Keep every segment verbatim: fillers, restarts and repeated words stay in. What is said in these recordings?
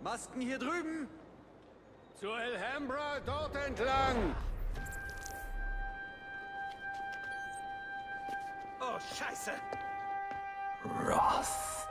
Masken hier drüben. Zur Alhambra dort entlang. Oh, Scheiße. Ross.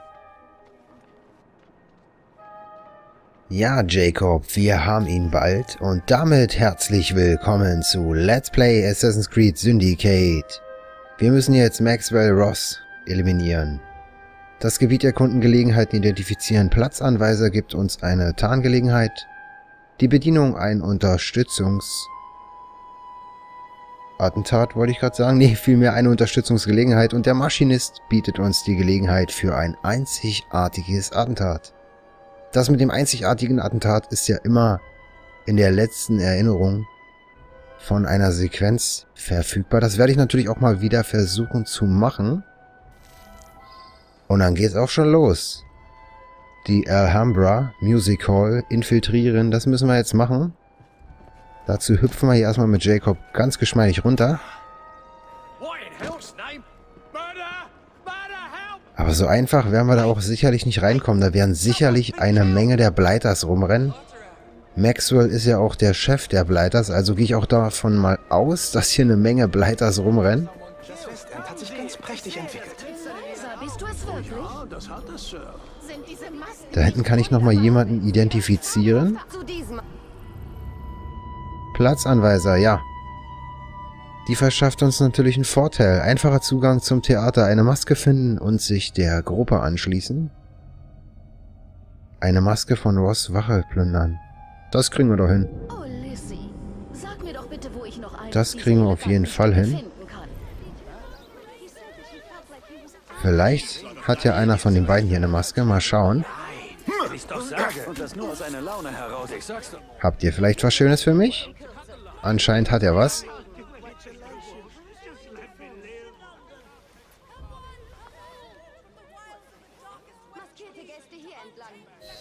Ja, Jacob, wir haben ihn bald und damit herzlich willkommen zu Let's Play Assassin's Creed Syndicate. Wir müssen jetzt Maxwell Ross eliminieren. Das Gebiet erkunden, Gelegenheiten identifizieren. Platzanweiser gibt uns eine Tarngelegenheit. Die Bedienung ein Unterstützungs... Attentat wollte ich gerade sagen. Nee, vielmehr eine Unterstützungsgelegenheit. Und der Maschinist bietet uns die Gelegenheit für ein einzigartiges Attentat. Das mit dem einzigartigen Attentat ist ja immer in der letzten Erinnerung von einer Sequenz verfügbar. Das werde ich natürlich auch mal wieder versuchen zu machen. Und dann geht's auch schon los. Die Alhambra Music Hall infiltrieren, das müssen wir jetzt machen. Dazu hüpfen wir hier erstmal mit Jacob ganz geschmeidig runter. Aber so einfach werden wir da auch sicherlich nicht reinkommen. Da werden sicherlich eine Menge der Blighters rumrennen. Maxwell ist ja auch der Chef der Blighters, also gehe ich auch davon mal aus, dass hier eine Menge Blighters rumrennen. Das Westend hat sich ganz prächtig entwickelt. Bist du es wirklich? Ja, das hat es, Sir. Sind diese Masken Da hinten kann ich nochmal jemanden identifizieren. zu diesem... Platzanweiser, ja. Die verschafft uns natürlich einen Vorteil. Einfacher Zugang zum Theater, eine Maske finden und sich der Gruppe anschließen. Eine Maske von Ross Wache plündern. Das kriegen wir doch hin. Oh, Lissy. Sag mir doch bitte, wo ich noch einen Das kriegen wir auf jeden Fall hin. finden kann. Vielleicht hat ja einer von den beiden hier eine Maske. Mal schauen. Wenn ich doch sage und das nur aus einer Laune heraus. Ich sag's doch. Habt ihr vielleicht was Schönes für mich? Anscheinend hat er was. Maskierte Gäste hier entlang.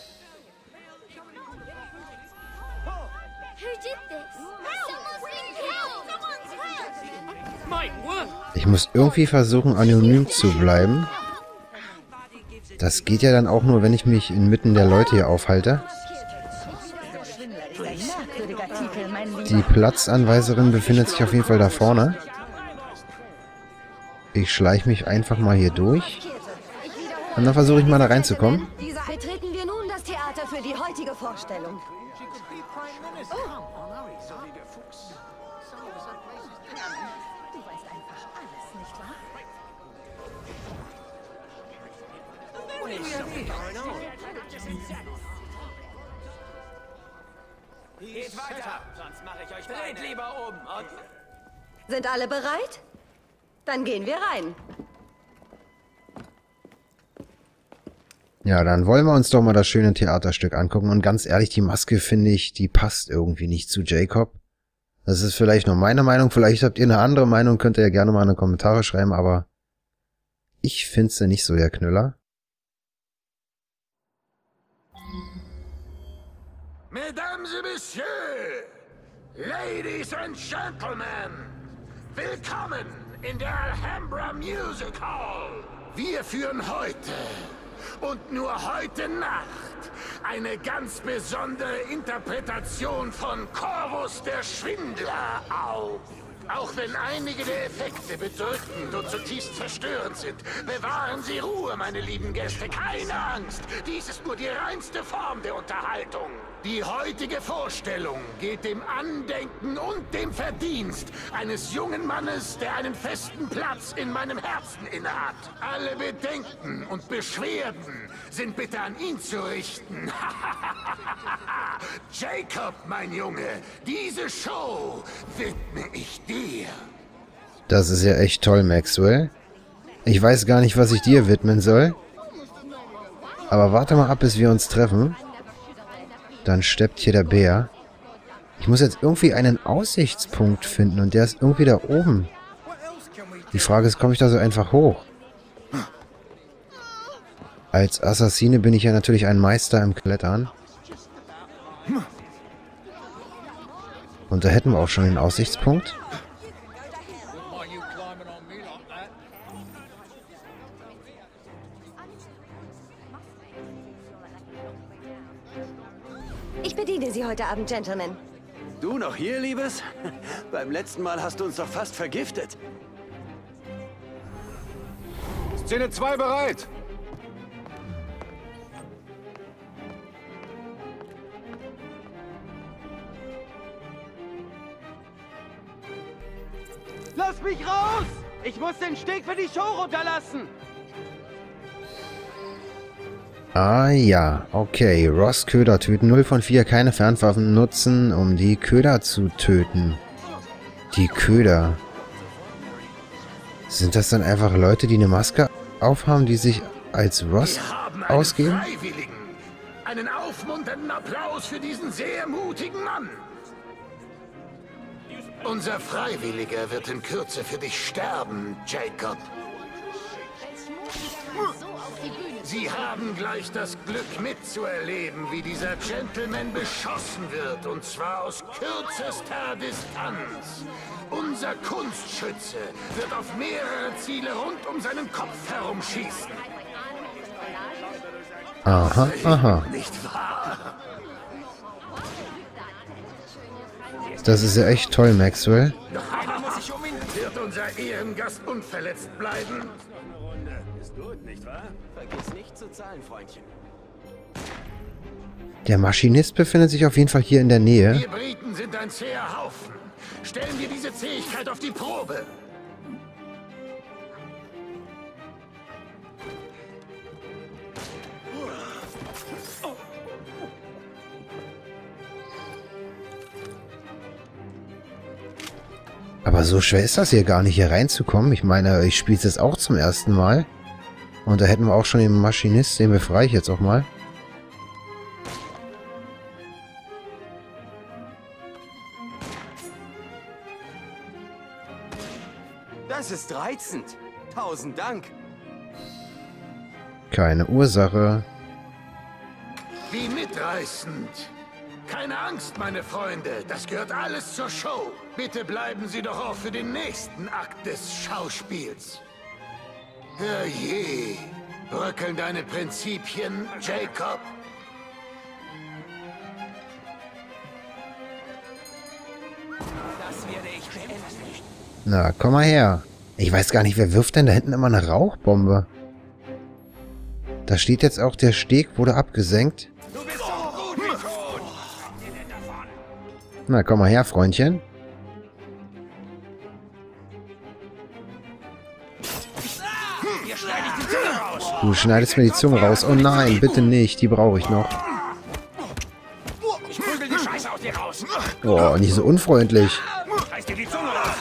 Ich muss irgendwie versuchen, anonym zu bleiben. Das geht ja dann auch nur, wenn ich mich inmitten der Leute hier aufhalte. Die Platzanweiserin befindet sich auf jeden Fall da vorne. Ich schleiche mich einfach mal hier durch. Und dann versuche ich mal da reinzukommen. Betreten wir nun das Theater für die heutige Vorstellung. Du weißt einfach alles, nicht wahr? Geht weiter, sonst mache ich euch dreht lieber um. Und Sind alle bereit? Dann gehen wir rein. Ja, dann wollen wir uns doch mal das schöne Theaterstück angucken. Und ganz ehrlich, die Maske, finde ich, die passt irgendwie nicht zu Jacob. Das ist vielleicht nur meine Meinung. Vielleicht habt ihr eine andere Meinung, könnt ihr ja gerne mal in die Kommentare schreiben. Aber ich finde sie nicht so der Knüller. Mesdames et Messieurs, Ladies and Gentlemen, willkommen in der Alhambra Music Hall. Wir führen heute und nur heute Nacht eine ganz besondere Interpretation von Corvus der Schwindler auf. Auch wenn einige der Effekte bedrückend und zutiefst verstörend sind, bewahren Sie Ruhe, meine lieben Gäste. Keine Angst, dies ist nur die reinste Form der Unterhaltung. Die heutige Vorstellung geht dem Andenken und dem Verdienst eines jungen Mannes, der einen festen Platz in meinem Herzen innehat. Alle Bedenken und Beschwerden sind bitte an ihn zu richten. Jacob, mein Junge, diese Show widme ich dir. Das ist ja echt toll, Maxwell. Ich weiß gar nicht, was ich dir widmen soll. Aber warte mal ab, bis wir uns treffen. Dann steppt hier der Bär. Ich muss jetzt irgendwie einen Aussichtspunkt finden und der ist irgendwie da oben. Die Frage ist, komme ich da so einfach hoch? Als Assassine bin ich ja natürlich ein Meister im Klettern. Und da hätten wir auch schon den Aussichtspunkt. heute Abend, Gentlemen. Du noch hier, Liebes? Beim letzten Mal hast du uns doch fast vergiftet. Szene zwei bereit. Lass mich raus! Ich muss den Steg für die Show runterlassen! Ah ja, okay. Ross Köder töten. null von vier. Keine Fernwaffen nutzen, um die Köder zu töten. Die Köder. Sind das dann einfach Leute, die eine Maske aufhaben, die sich als Ross Wir haben einen ausgeben? Freiwilligen. Einen aufmunternden Applaus für diesen sehr mutigen Mann. Unser Freiwilliger wird in Kürze für dich sterben, Jacob. Sie haben gleich das Glück mitzuerleben, wie dieser Gentleman beschossen wird, und zwar aus kürzester Distanz. Unser Kunstschütze wird auf mehrere Ziele rund um seinen Kopf herumschießen. Aha, aha. Nicht wahr? Das ist ja echt toll, Maxwell. Wird unser Ehrengast unverletzt bleiben? Ist gut, nicht wahr? Vergiss nicht zu zahlen, Freundchen. Der Maschinist befindet sich auf jeden Fall hier in der Nähe. Wir Briten sind ein zäher Haufen. Stellen wir diese Zähigkeit auf die Probe. Aber so schwer ist das hier gar nicht, hier reinzukommen. Ich meine, ich spiele es jetzt auch zum ersten Mal. Und da hätten wir auch schon den Maschinist, den befreie ich jetzt auch mal. Das ist reizend. Tausend Dank. Keine Ursache. Wie mitreißend. Keine Angst, meine Freunde. Das gehört alles zur Show. Bitte bleiben Sie doch auch für den nächsten Akt des Schauspiels. Herrje. Bröckeln deine Prinzipien, Jacob? Das werde ich beenden. Na, komm mal her. Ich weiß gar nicht, wer wirft denn da hinten immer eine Rauchbombe? Da steht jetzt auch, der Steg wurde abgesenkt. Du bist so gut wie tot. Na, komm mal her, Freundchen. Hier schneide ich die Zunge raus. Du schneidest mir die Zunge raus. Oh nein, bitte nicht. Die brauche ich noch. Ich prügel die Scheiße aus dir raus. Oh, nicht so unfreundlich. Reiß dir die Zunge raus.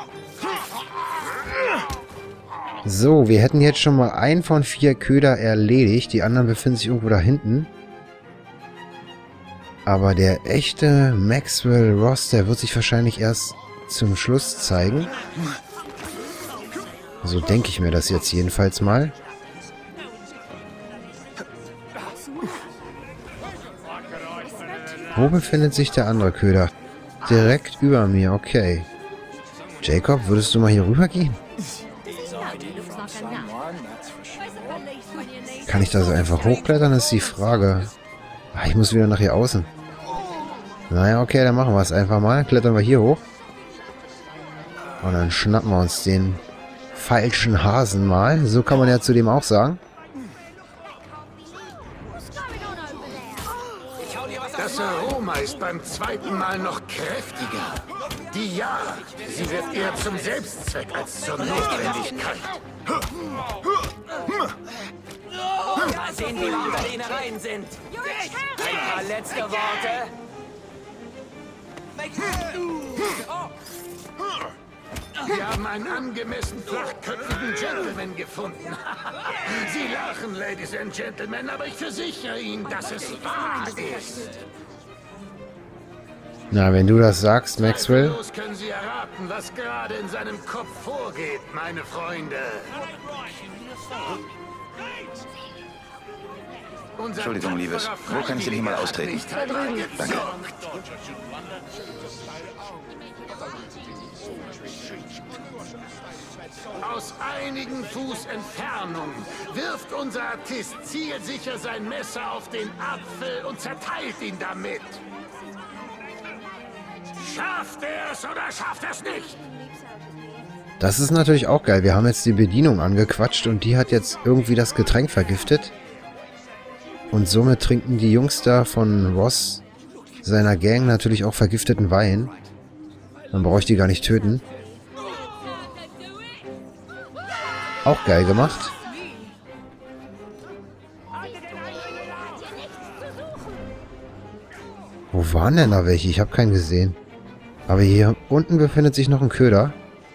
So, wir hätten jetzt schon mal einen von vier Köder erledigt. Die anderen befinden sich irgendwo da hinten. Aber der echte Maxwell Ross, der wird sich wahrscheinlich erst zum Schluss zeigen. So denke ich mir das jetzt jedenfalls mal. Wo befindet sich der andere Köder? Direkt über mir, okay. Jacob, würdest du mal hier rüber gehen? Kann ich da so einfach hochklettern, ist die Frage. Ach, ich muss wieder nach hier außen. Naja, okay, dann machen wir es einfach mal. Klettern wir hier hoch. Und dann schnappen wir uns den falschen Hasen mal. So kann man ja zu dem auch sagen. Das Aroma ist beim zweiten Mal noch kräftiger. Die Jagd, sie wird eher zum Selbstzweck als zur Notwendigkeit. Mal sehen, wie laut deine Innereien sind. Ein paar letzte Worte. Wir haben einen angemessen flachköpfigen Gentleman gefunden. Sie lachen, Ladies and Gentlemen, aber ich versichere Ihnen, dass es wahr ist. Na, wenn du das sagst, Maxwell. Los können Sie erraten, was gerade in seinem Kopf vorgeht, meine Freunde. Unser Entschuldigung, Liebes. Wo kann ich denn hier mal austreten? Da drüben. Danke. Aus einigen Fuß Entfernung wirft unser Artist zielsicher sein Messer auf den Apfel und zerteilt ihn damit. Schafft er es oder schafft er es nicht? Das ist natürlich auch geil. Wir haben jetzt die Bedienung angequatscht und die hat jetzt irgendwie das Getränk vergiftet. Und somit trinken die Jungs da von Ross, seiner Gang, natürlich auch vergifteten Wein. Dann brauche ich die gar nicht töten. Auch geil gemacht. Wo waren denn da welche? Ich habe keinen gesehen. Aber hier unten befindet sich noch ein Köder.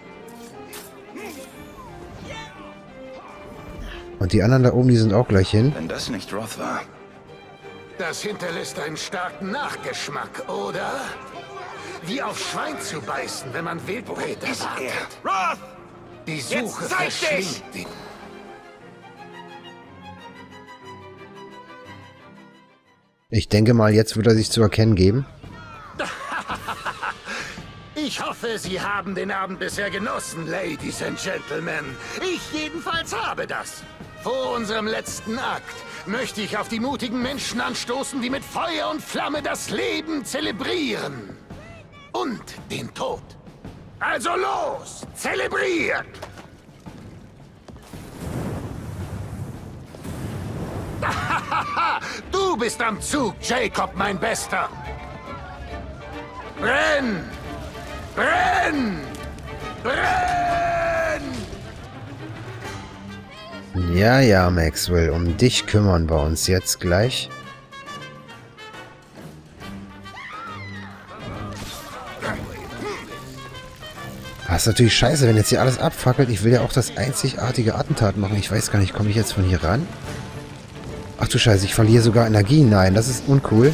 Und die anderen da oben, die sind auch gleich hin. Wenn das nicht Roth war. Das hinterlässt einen starken Nachgeschmack, oder? Wie auf Schwein zu beißen, wenn man Wildbret erwartet. Roth! Die Suche Jetzt zeig verschlingt ihn. Ich denke mal, jetzt wird er sich zu erkennen geben. Ich hoffe, Sie haben den Abend bisher genossen, Ladies and Gentlemen. Ich jedenfalls habe das. Vor unserem letzten Akt möchte ich auf die mutigen Menschen anstoßen, die mit Feuer und Flamme das Leben zelebrieren. Und den Tod. Also los, zelebriert! Du bist am Zug, Jacob, mein Bester. Brenn! Brenn! Brenn! Ja, ja, Maxwell, um dich kümmern wir uns jetzt gleich. Das ist natürlich scheiße, wenn jetzt hier alles abfackelt. Ich will ja auch das einzigartige Attentat machen. Ich weiß gar nicht, komme ich jetzt von hier ran? Ach du Scheiße, ich verliere sogar Energie. Nein, das ist uncool.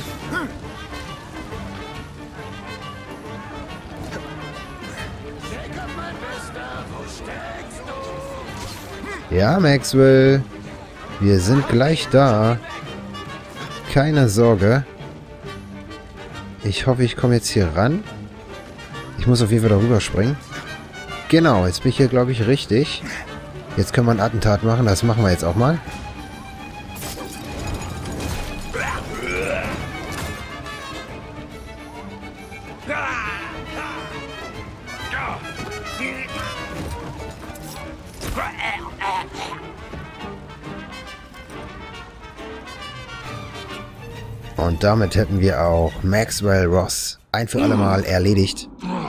Ja, Maxwell. Wir sind gleich da. Keine Sorge. Ich hoffe, ich komme jetzt hier ran. Ich muss auf jeden Fall darüber springen. Genau, jetzt bin ich hier, glaube ich, richtig. Jetzt können wir ein Attentat machen. Das machen wir jetzt auch mal. Und damit hätten wir auch Maxwell Ross ein für alle Mal erledigt.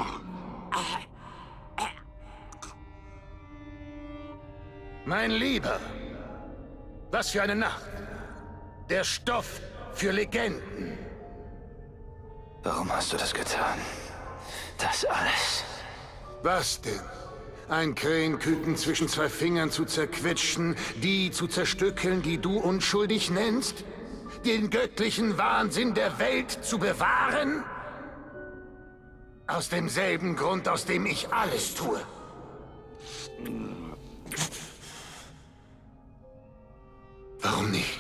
Mein Lieber, was für eine Nacht. Der Stoff für Legenden. Warum hast du das getan? Das alles. Was denn? Ein Krähenküken zwischen zwei Fingern zu zerquetschen, die zu zerstückeln, die du unschuldig nennst? Den göttlichen Wahnsinn der Welt zu bewahren? Aus demselben Grund, aus dem ich alles tue. Warum nicht?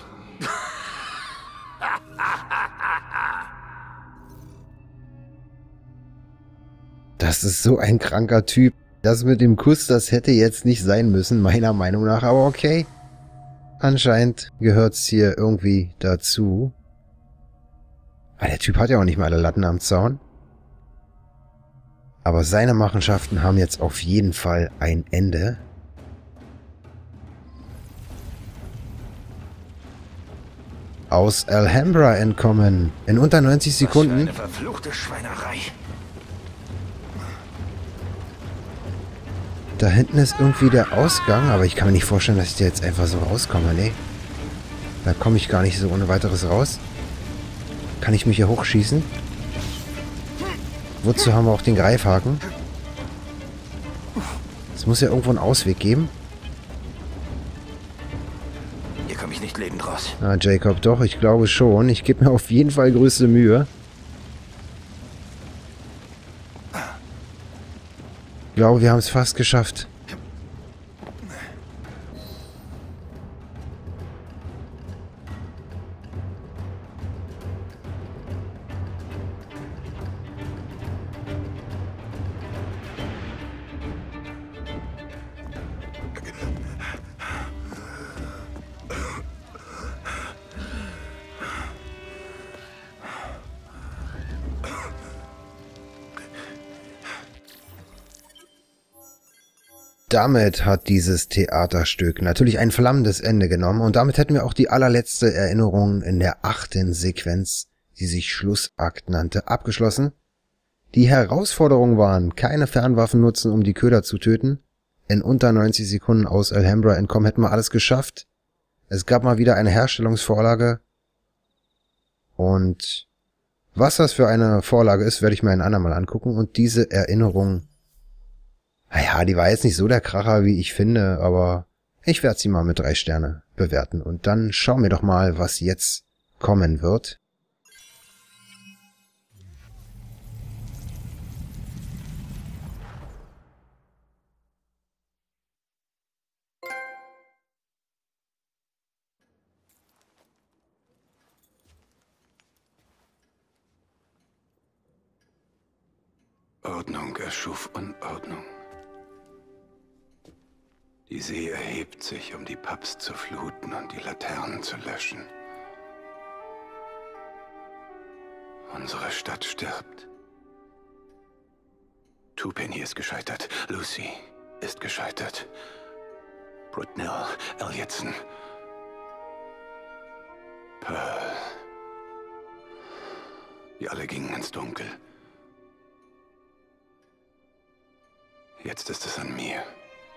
Das ist so ein kranker Typ. Das mit dem Kuss, das hätte jetzt nicht sein müssen, meiner Meinung nach. Aber okay. Anscheinend gehört es hier irgendwie dazu. Weil der Typ hat ja auch nicht mehr alle Latten am Zaun. Aber seine Machenschaften haben jetzt auf jeden Fall ein Ende. Aus Alhambra entkommen. In unter neunzig Sekunden. Was für eine verfluchte Schweinerei. Da hinten ist irgendwie der Ausgang, aber ich kann mir nicht vorstellen, dass ich da jetzt einfach so rauskomme, nee. Da komme ich gar nicht so ohne weiteres raus. Kann ich mich hier hochschießen? Wozu haben wir auch den Greifhaken? Es muss ja irgendwo einen Ausweg geben. Hier komme ich nicht lebend raus. Ah, Jacob, doch, ich glaube schon. Ich gebe mir auf jeden Fall größte Mühe. Ich glaube, wir haben es fast geschafft. Damit hat dieses Theaterstück natürlich ein flammendes Ende genommen und damit hätten wir auch die allerletzte Erinnerung in der achten Sequenz, die sich Schlussakt nannte, abgeschlossen. Die Herausforderungen waren: keine Fernwaffen nutzen, um die Köder zu töten. In unter neunzig Sekunden aus Alhambra entkommen, hätten wir alles geschafft. Es gab mal wieder eine Herstellungsvorlage. Und was das für eine Vorlage ist, werde ich mir ein andermal angucken. Und diese Erinnerung, naja, die war jetzt nicht so der Kracher, wie ich finde, aber ich werde sie mal mit drei Sterne bewerten. Und dann schauen wir doch mal, was jetzt kommen wird. Ordnung erschuf Unordnung. Die See erhebt sich, um die Pubs zu fluten und die Laternen zu löschen. Unsere Stadt stirbt. Twopenny ist gescheitert. Lucy ist gescheitert. Brutnell, Elliotson. Pearl. Wir alle gingen ins Dunkel. Jetzt ist es an mir.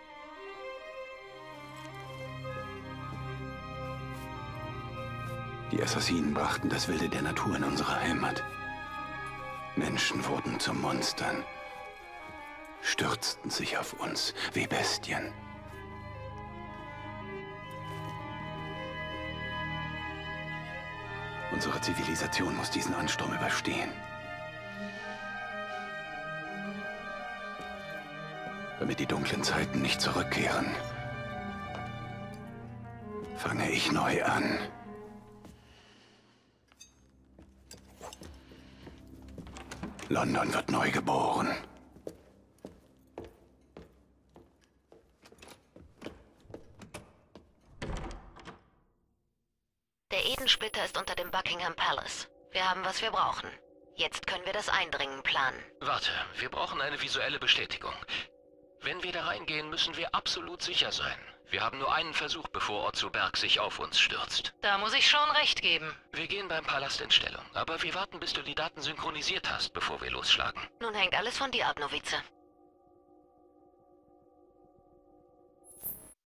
Die Assassinen brachten das Wilde der Natur in unsere Heimat. Menschen wurden zu Monstern, stürzten sich auf uns wie Bestien. Unsere Zivilisation muss diesen Ansturm überstehen. Damit die dunklen Zeiten nicht zurückkehren, fange ich neu an. London wird neu geboren. Der Edensplitter ist unter dem Buckingham Palace. Wir haben, was wir brauchen. Jetzt können wir das Eindringen planen. Warte, wir brauchen eine visuelle Bestätigung. Wenn wir da reingehen, müssen wir absolut sicher sein. Wir haben nur einen Versuch, bevor Otto Berg sich auf uns stürzt. Da muss ich schon recht geben. Wir gehen beim Palast in Stellung, aber wir warten, bis du die Daten synchronisiert hast, bevor wir losschlagen. Nun hängt alles von dir ab, Novize.